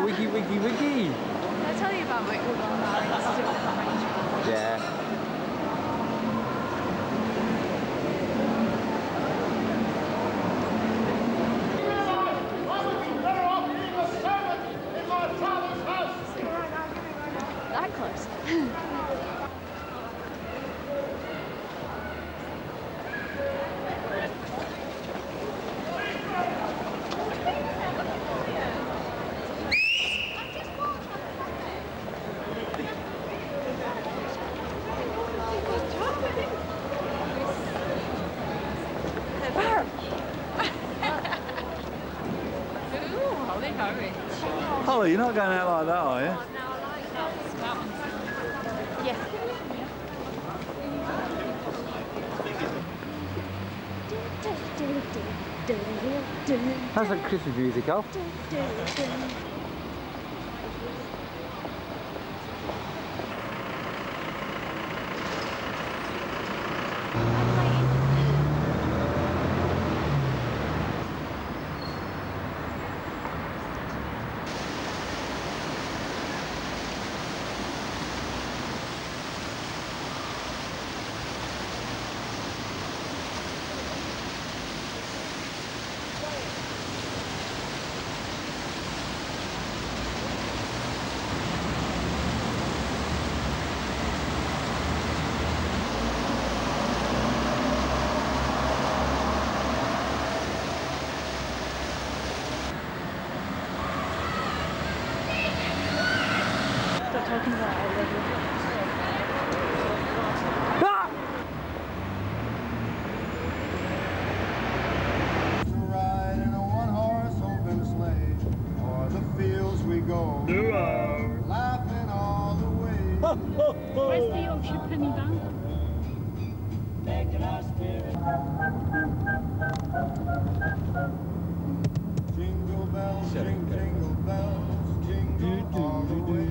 wiggy, wiggy, wiggy. Did I tell you about my Yeah. that close? Holly, you're not going out like that, are you? Yes. That's like Christmas music, Al. Talking about I love you. Ride in a one-horse open sleigh, o'er the fields we go, laughing all the way. Where's the Yorkshire Penny Band? Jingle bells, jingle bells, jingle all the way.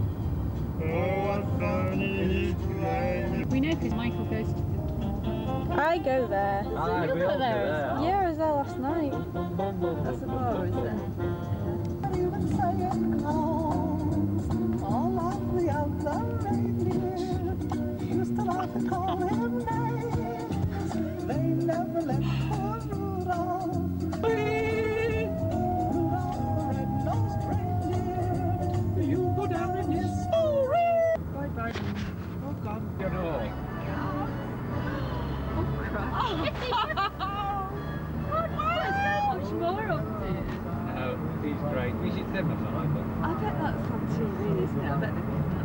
We know because Michael goes to the... I go there. Aye, we all go there. Yeah, I was there last night. That's the bar, is there? All of the other reindeer used to laugh and call him names. They never let poor Rudolph. Rudolph the red-nosed reindeer. You go down in history. Bye bye. Oh God, get off. Much more up there. Oh, he's great. We should send him something. I bet that's on TV, isn't it? I bet they've done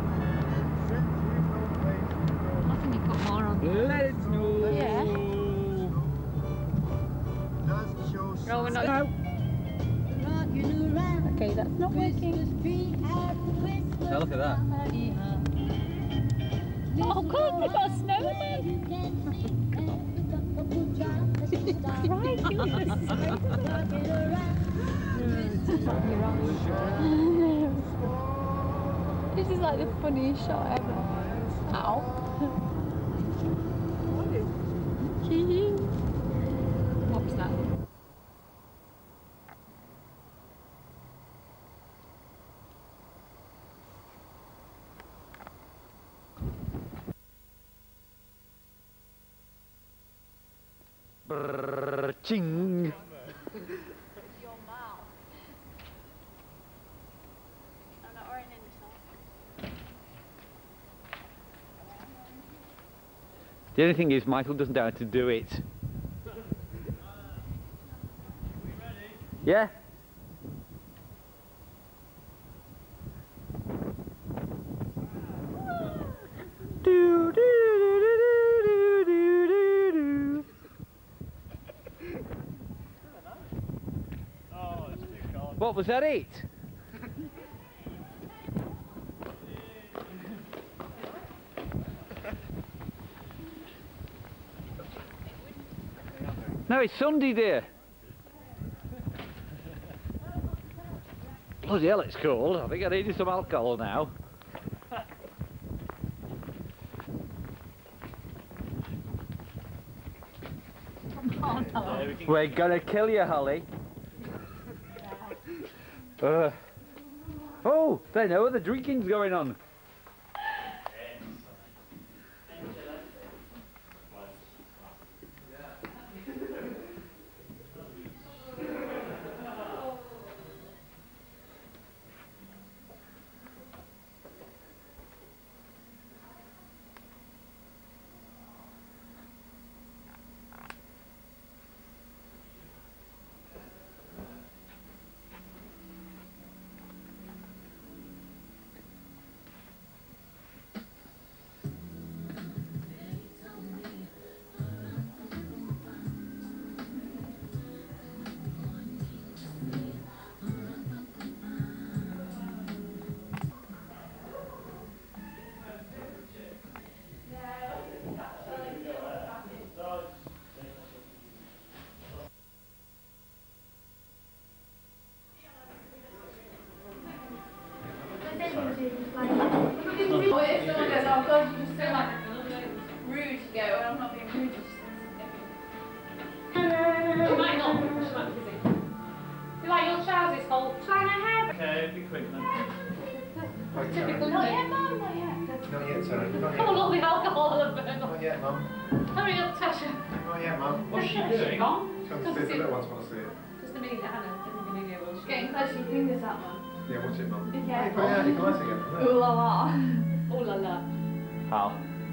I think you put more on. Let it snow. Yeah. No, we're not. No. that. Okay, that's not working. Now look at that. Oh, God, we've got a snowman. Right, you were This is like the funniest shot ever. Ow. What was that? Ching. Your mouth. I'm not wearing any socks. The only thing is, Michael doesn't know how to do it. Yeah? Do, do, do, do, do, do, do, do. What was that? It? No, it's Sunday, dear. Bloody hell, it's cold. I think I needed some alcohol now. We're gonna kill you, Holly. Oh, there's no other drinking's going on. If someone goes, oh God, you're just so like rude, you go, well, I'm not being rude, just you might not, she might be busy. You like your trousers hold? Trying to have. Okay, be quick then. Typical, not yet, Mum, not yet. Not yet, sorry. Not Come on, all the alcohol and burn. Not yet, Mum. Hurry up, Tasha. Not yet, Mum. What's she doing? Gone? Come to see it, the little ones want to see it. Just a minute, Hannah. Just a minute, will she? Getting close to your fingers out, Mum. Yeah, watch it, Mum. Be Hey, careful. yeah, you can light again. Ooh la la. Ooh la la. How?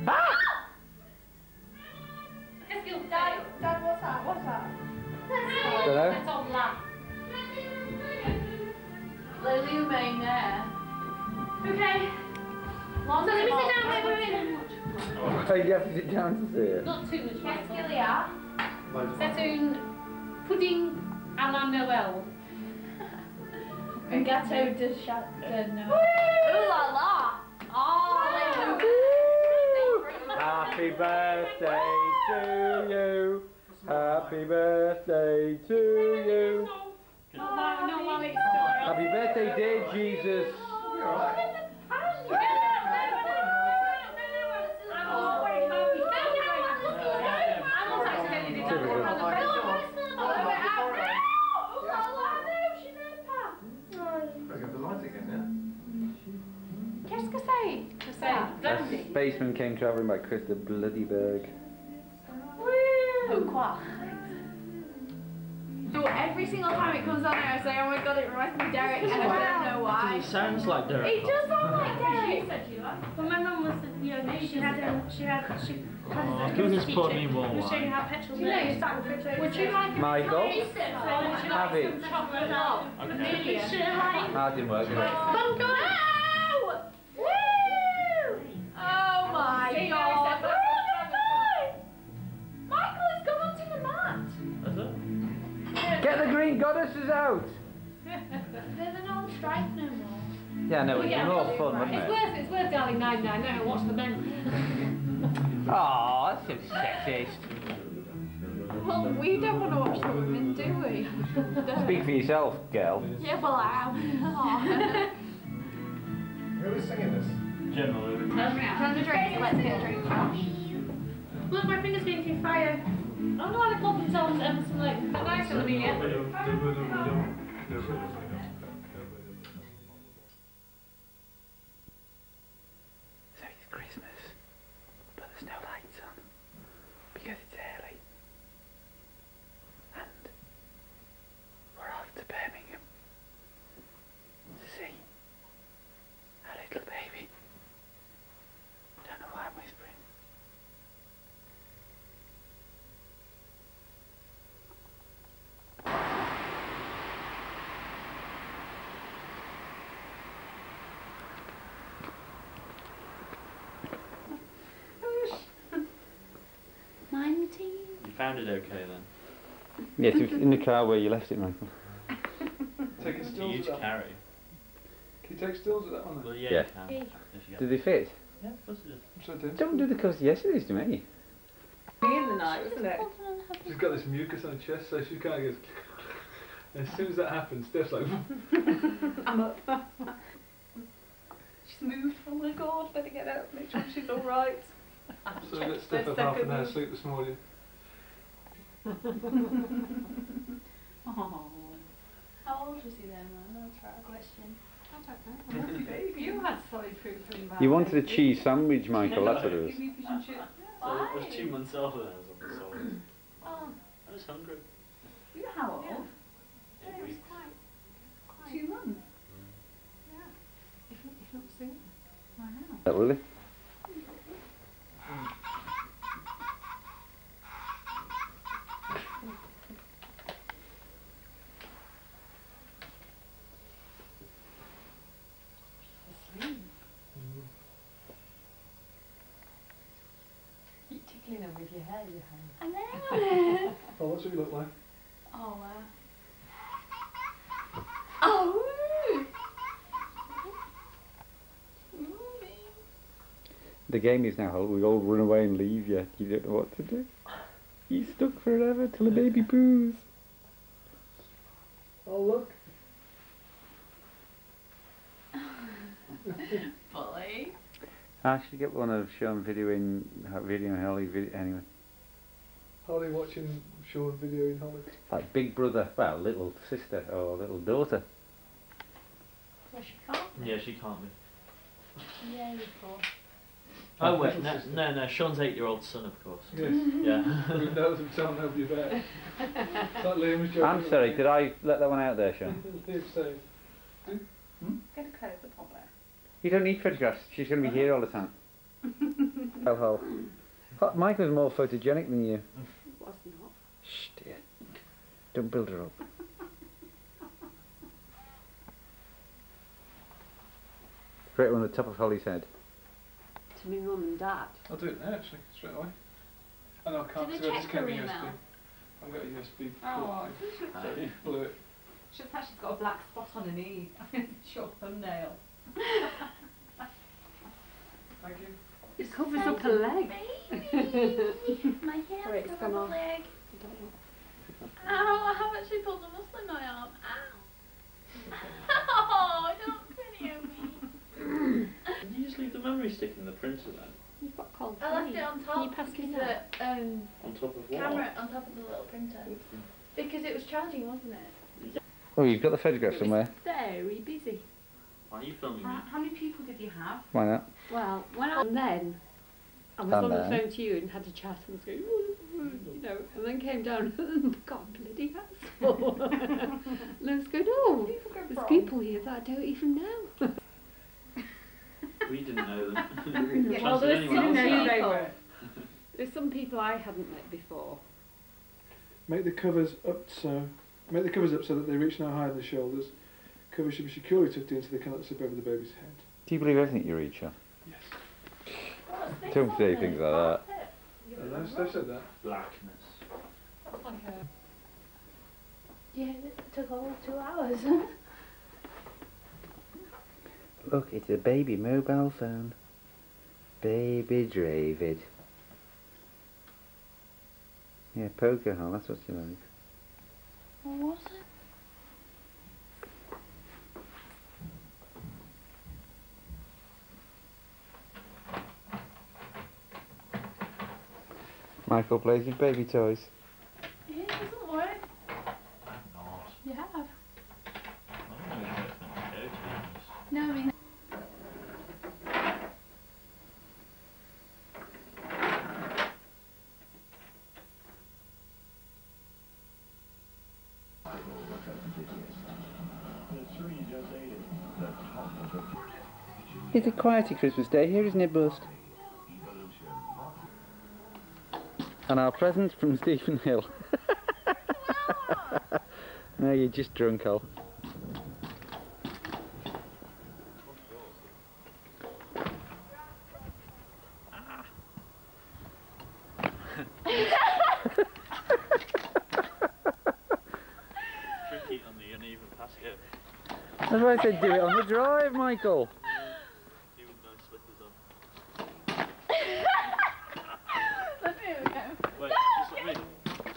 Let's go, Dad. Dad, what's that? What's that? Dunno. That's all black. The illuminating there. Okay. So let me sit down, wait, wait, wait. Oh, you have to sit down to see it. Not too much. Qu'est-ce qu'il y a? Loads of C'est une pudding à la Noël. Un gâteau de Noël. Ooh la la! Oh, Happy birthday to you. Happy birthday to you. Happy birthday, dear Jesus. Qu'est-ce que c'est? A spaceman came travelling by Chris the Bloody Berg. Pourquoi? So every single time it comes on there, I say, oh my god, it reminds me of Derek, and I don't know why. It sounds like Derek. It does sound like Derek. Well, my mum was, you know, she had Oh, goodness, put me more was showing wine. how petrol Do you know, would you like a Michael? would you Have like it. some chocolate milk? Okay. Amelia. That didn't work. Come go out! Woo! Oh my god! Michael has gone onto the mat. Is it? Get the green goddesses out! They're not on strike no more. Yeah, no, it'd be more fun, wouldn't it? It's worth darling 99. No, watch the men. Oh, that's so sexist. Well, we don't want to watch the women, do we? Speak for yourself, girl. Yeah, well, I am. Who is singing this? Generally. From the drink, let's get a drink. Look, my finger's getting through fire. I don't know why they call themselves Emerson Lake. Nice, Olivia. So it's Christmas, but there's no lights on because it's early. And we're off to Birmingham to see a little baby. Don't know why I'm whispering. You found it okay then? Yes, it was in the car where you left it, Michael. Taking To stills you of to that. carry. Can you take stills of that one? Well, Yeah. yeah, you can. Yes, you Do can. they fit? Yeah, of course it is. I'm so dense. Don't do the cos yesterday's to me. In the night, wasn't it? She's got this mucus on her chest, so she kind of goes. And as soon as that happens, Steph's like. I'm up. She's moved. Oh my god, better get out, make sure she's alright. So I got Steph up half an hour's sleep this morning. Oh. How old was he then, man? That's right. Question. How You had solid food coming back. You wanted a cheese sandwich, Michael, that's what it was. Give me fish and chips. So I was 2 months off and I was on the solid. Oh, I was hungry. You know how old? yeah, it was quite. 2 months. Yeah. If not sooner. I know. Oh, really? Asleep. Keep tickling them with your hair, you have. I know. Oh, that's what you look like. Oh, oh. The game is now, we all run away and leave you. You don't know what to do. You stuck forever till the baby poos. Oh, look. Fully. I should get one of Sean videoing Holly anyway. Holly watching Sean videoing Holly. Like big brother, well, little sister or little daughter. Well, she can't. Yeah, she can't be. Yeah, you poor. Oh wait, no, Sean's 8-year-old son, of course. Yes. Yeah. Who knows and tell nobody about it. It's like Liam was joking. I'm sorry, did I let that one out there, Sean? Liam saying, Gonna close the public. You don't need photographs, she's going to be here all the time. Oh, Michael's more photogenic than you. Was not. Shh, dear. Don't build her up. Great one on the top of Holly's head. To me mum and dad. I'll do it now actually, straight away. And I can't Did see they I just check came her USB. email? I've got a USB Oh, port. So you blew it. she's actually got a black spot on her knee. It's your thumbnail. Thank you. It covers up her leg. My hand Sorry, it's covers gone the off. leg. I don't know. Ow, I have actually pulled a muscle in my arm. Ow. Oh, don't video me. Did you just leave the memory stick in the printer then? You've got cold I left feet. it on Can top you pass me because that? the On top of what? camera on top of the little printer. Because it was charging, wasn't it? Oh, you've got the photograph It somewhere. was very busy. Why are you filming me? How many people did you have? Why not? Well, when I then I was And on the then? phone to you and had a chat and was going, you know, and then came down and got bloody asshole. And I was going, oh, there's people here that I don't even know. We didn't know them. Yeah, well, there's Anyone some else people. know? There's some people I hadn't met before. Make the covers up so that they reach no higher than the shoulders. Covers should be securely tucked in so they cannot slip over the baby's head. Do you believe everything you read, Sean? Yes. What's this Don't on say the things like that. carpet? They've said that. Blackness. That's like a... Yeah, it took all 2 hours. Look, it's a baby mobile phone. Baby David. Yeah, poker hole, that's what you like. What was it? Michael plays with baby toys. Yeah, it doesn't work. I'm not. You have. I don't know if it's not okay, to be honest. No, I mean... It's a quiety Christmas day here, isn't it, Bust? And our present from Stephen Hill. No, you're just drunk, Al. Tricky on the uneven patio. That's why I said do it on the drive, Michael. You with no slippers on. Here we go. Wait, just let me.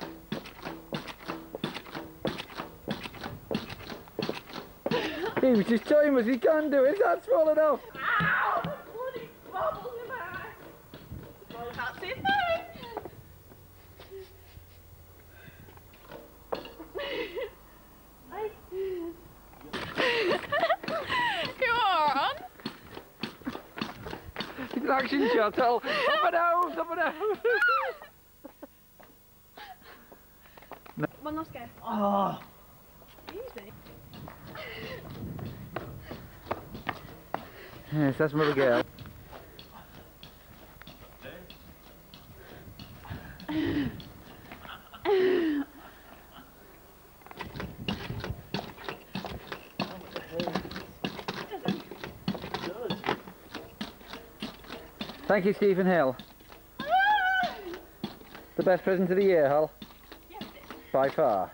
He was just telling us he can do it, that's falling off. Ow! The bloody bubbles in my eye. Well, that's it then. It's an action shot, Al. Up and out, up and out. One last go. Oh. Easy. Yes, that's Mother Girl. Thank you, Stephen Hill. The best present of the year, Hull. Yes, it is. By far.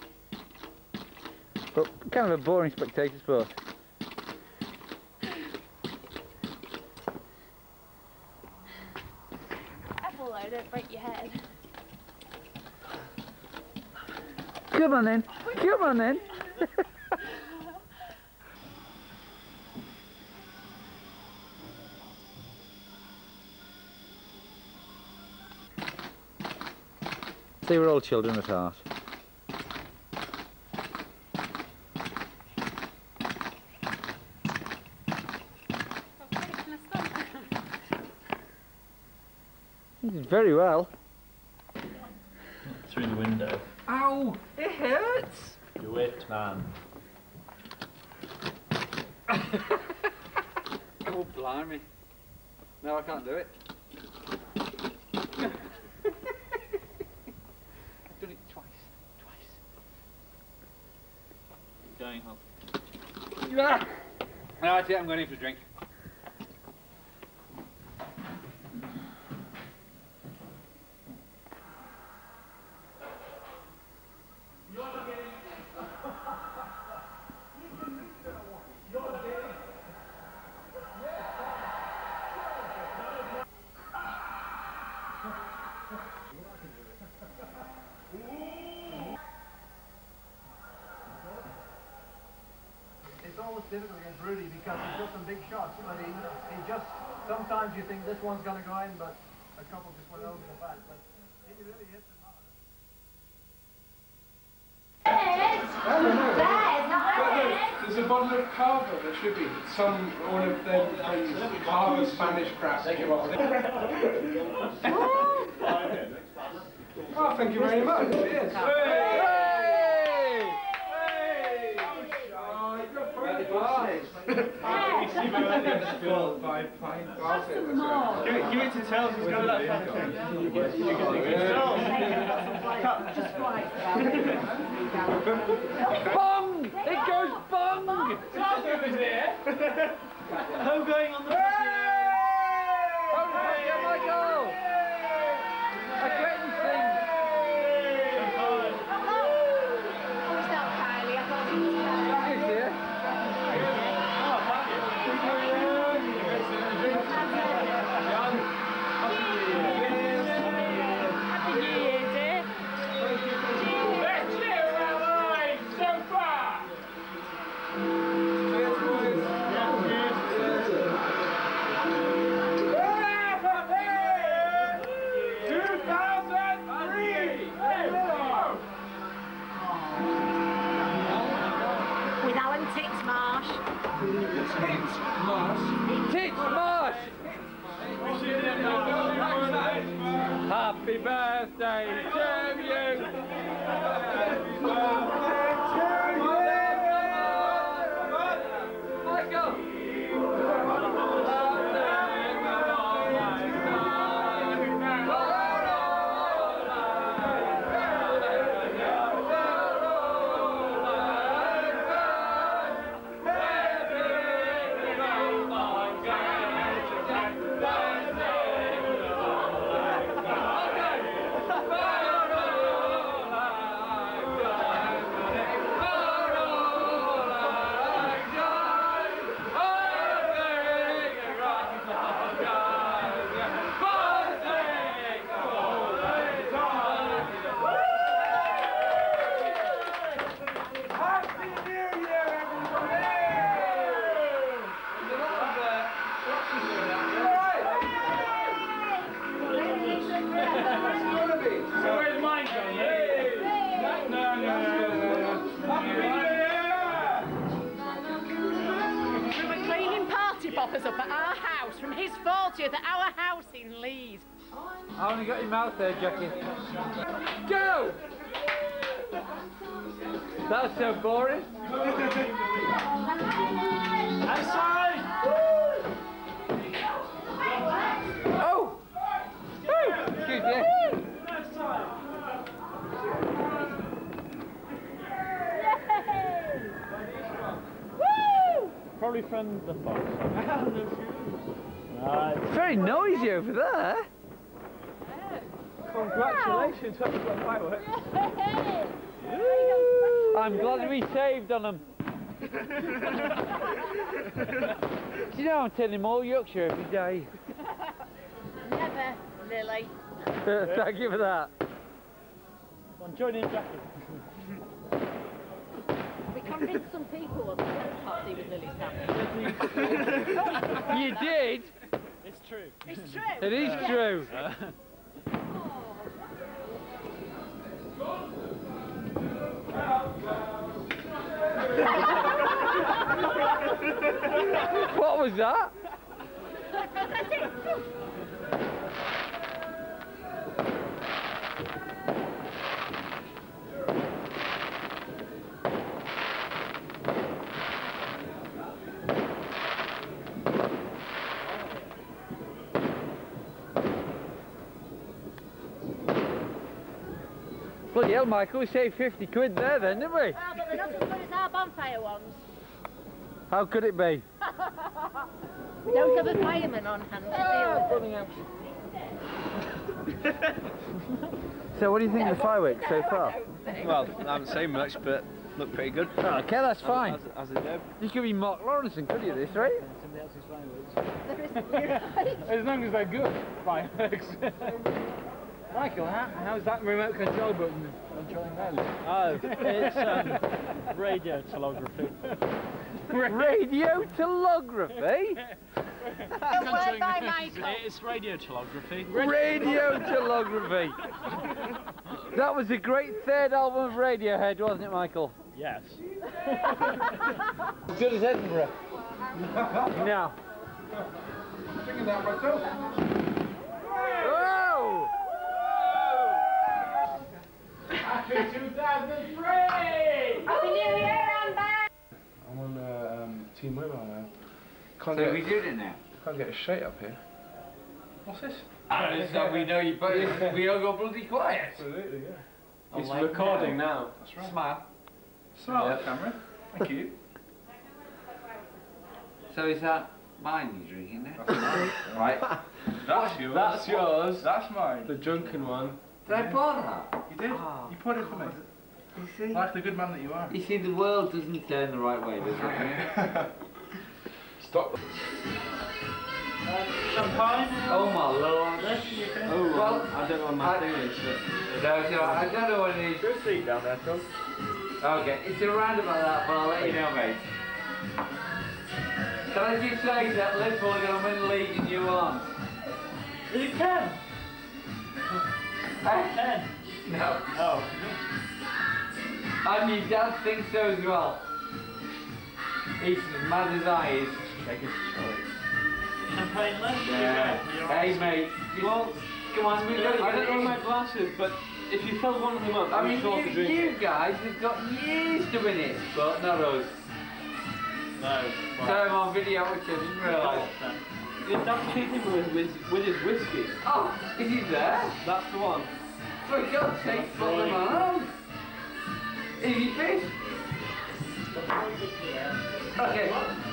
But kind of a boring spectator sport. Careful though, don't break your head. Come on then. Come on then. They were all children at heart. He did very well. Through the window. Ow! It hurts! Do it, man. Oh, blimey. No, I can't do it. I've done it twice. Keep going, Hull. Ah! No, that's it, I'm going in for a drink. It's always difficult against Rudy because he's got some big shots, but he just, sometimes you think this one's going to go in, but a couple just went over the bat. But he really hits it hard. There's a bottle of Carver, there should be. One of them Carver Spanish crap. Oh, thank you very much. Cheers. Give it to Tell, he's got that Bong! It goes bong! Home going on the Oh, Michael! A great thing! Oh, it's not Kylie. I thought it was Kylie. Is here. Titchmarsh! Happy birthday to you! Michael! is 40th at our house in Leeds. I only got your mouth there, Jackie. Go! That's so boring. Outside! Oh! Woo! Excuse me. Probably from the fox. It's very noisy over there. Congratulations, I've got fireworks. I'm glad we saved on them. Do you know I'm telling him all Yorkshire every day? Never, Lily. Thank you for that. I'm joining Jackie. We convinced some people on the party with Lily's family. You did? It's true. It's true. It is true. What was that? Bloody hell, Michael, we saved 50 quid there then, didn't we? Well, but they're not as good as our bonfire ones. How could it be? We don't have a fireman on hand to deal with them. So what do you think of the fireworks so far? Well, I haven't seen much, but look pretty good. Oh, okay, that's fine. As they do. You could be Mark Lawrenson, could you, this, right? As long as they're good fireworks. Michael, how's that remote control button controlling those? Oh, it's radio telegraphy. Radio telegraphy? Word by Michael. It's radio telegraphy. Radio telegraphy. That was a great third album of Radiohead, wasn't it, Michael? Yes. As good as Edinburgh. No. Thinking that myself. Whoa! Happy 2003! Happy New Year, I'm back! I'm on Team Mobile now. So we doing it now? Can't get a shade up here. What's this? So we know you both. We all go bloody quiet. Absolutely, yeah. It's recording now. That's right. Smile. Smile at the camera. Thank you. So is that mine you're drinking now? That's mine. Right. That's yours. That's yours. That's mine. The drunken one. Did I pour that? You did? Oh. You put it for me. You see? Like the good man that you are. You see, the world doesn't turn the right way, does it? Stop. Champagne? Oh my lord. Oh, Well, I don't know what my thing is, but... No, I don't know what it is. Good seat down there, Tom. Okay, it's around about that, but I'll let you know, mate. Can I just say that Liverpool are going to win the league and you aren't? You can. 10. No. Oh. And your dad thinks so as well. He's as mad as I is. Take his choice. Champagne left? Yeah. Hey mate, well, come on, we I don't know my glasses, but if you fill one of them up, I mean, I'm sure to drink you it. guys have got years to win it, but not us. No. So I'm on video, which I didn't realise. Your dad's cheating with his whiskey. Oh, is he there? That's the one. For God's sake, put them on. Easy fish. Okay.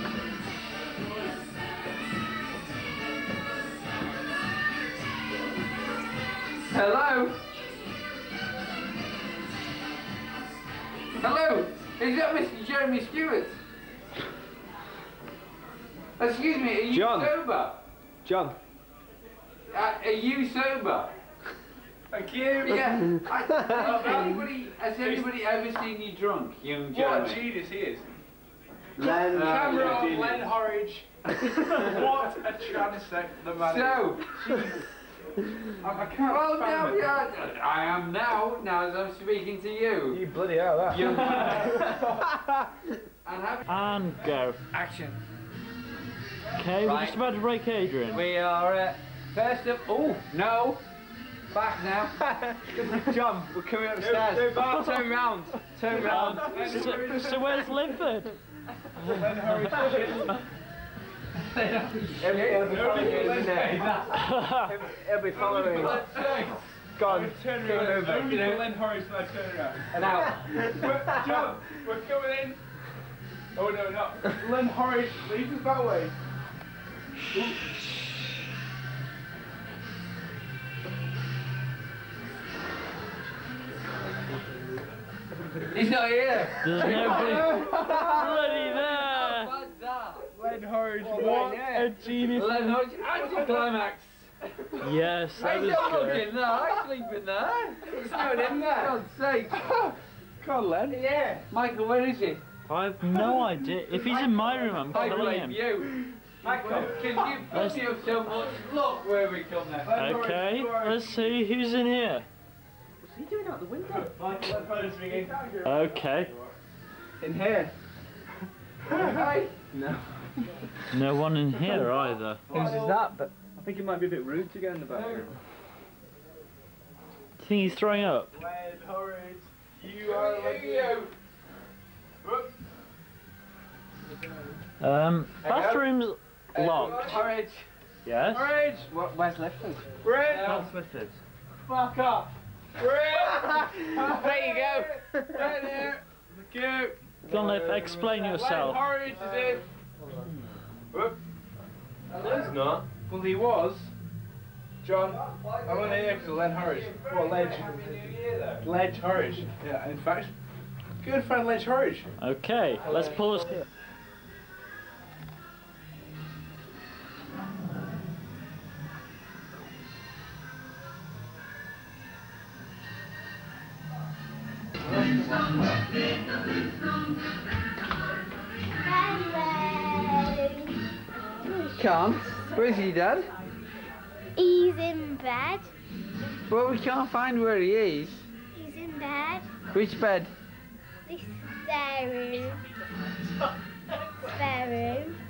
Hello? Hello? Is that Mr. Jeremy Stewart? Excuse me, are you John. sober? John. Are you sober? Thank you. Yeah. Has anybody ever seen you drunk, young What a Jeremy? genius he is. Len. Camera on Len Horridge. What a transect the man So, is. I can't well, stand now, it. yeah, I am now as I'm speaking to you. You bloody hell, that. Young and have And go. action. Okay, we're just about to break Adrian. We are first up. Oh no! Back now. John, we're coming upstairs. Turn round. Turn round. So where's Linford? He'll be following. Gone. Turn around. Only for Len Horridge when I turn around. And out. John, we're coming in. Oh no, not. Len Horridge leads us that way. He's not here. There's nobody bloody there. Len Horridge, what a genius. Len Horridge, anticlimax. Yes, that He's was not good. looking there. I sleep in there. It's not in there. God's sake. Come on, Len. Yeah. Michael, where is he? I have no idea. If he's in my room, I'm I killing blame him. you. Michael, can you fuck you so much? Look where we come now. Okay, let's see who's in here. What's he doing out the window? Michael, let phone's ringing. Okay. In here. Hi. No. No one in here either. Whose is that? But I think it might be a bit rude to go in the back room. Do you think he's throwing up? Len Horridge, you are you. Bathroom's locked. Horridge. Yes? Horridge. Where's Lifton? Brent. That's lifted. Fuck off. Brent. There you go. Right there. Look out. Go on, Liv, explain Len yourself. Horridge is in. Whoop. No, he's not. Well, he was. John, I'm on here because of Len Horridge. What, Ledge? Ledge Horridge. Yeah, in fact, good friend Ledge Horridge. Okay, let's pull us here. Can't. Where's he, Dad? He's in bed. Well, we can't find where he is. He's in bed. Which bed? This spare room. Spare room.